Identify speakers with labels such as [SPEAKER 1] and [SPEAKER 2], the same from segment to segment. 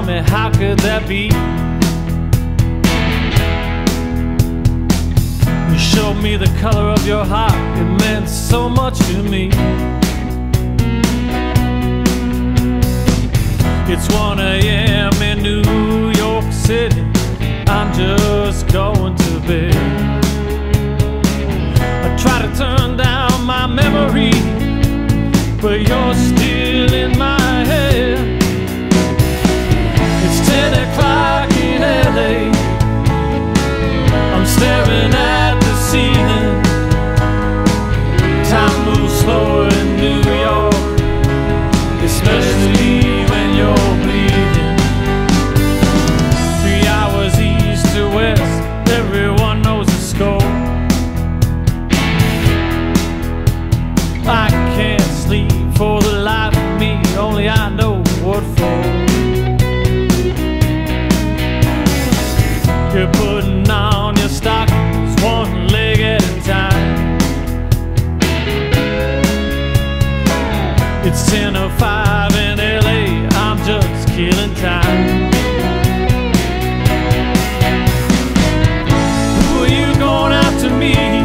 [SPEAKER 1] tell me, how could that be? You showed me the color of your heart, it meant so much to me. It's 1 a.m. in New York City, I'm just going to bed. I try to turn down my memory, but you're still in my head. It's 10 o'clock in LA, I'm staring at the ceiling. Time moves slower in New York, especially when you're bleeding. 3 hours east to west, everyone knows the score. I can't sleep for the life of me, only I know what for. You're putting on your stockings one leg at a time. It's 10:05 in LA, I'm just killing time. Who are you going out to meet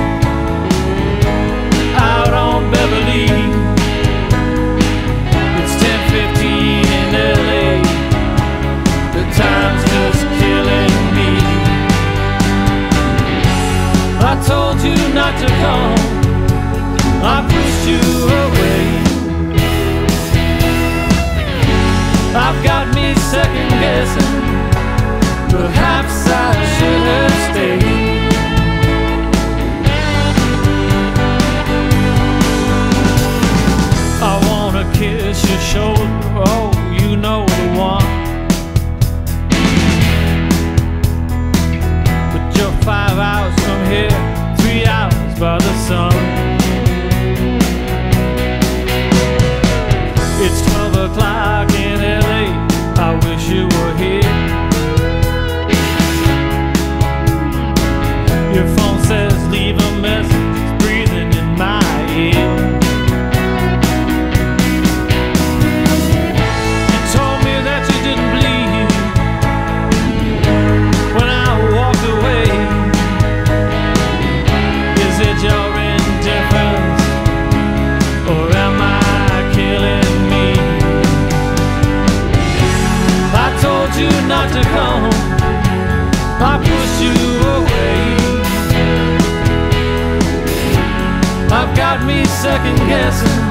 [SPEAKER 1] out on Beverly? It's 10:15 in LA, the time's just killing me. I told you not to come, I pushed you away. I've got me second guessing, perhaps I should have stayed. I wanna kiss your shoulder, oh, you know the one. But you're 5 hours from here, 3 hours by the sun. It's 12 o'clock in LA, I wish you were here. Your phone says leave a message, it's breathing in my ear. You told me that you didn't bleed when I walked away. Is it your indifference, or am I killing me? I told you not to come, I pushed you away. I've got me second guessing,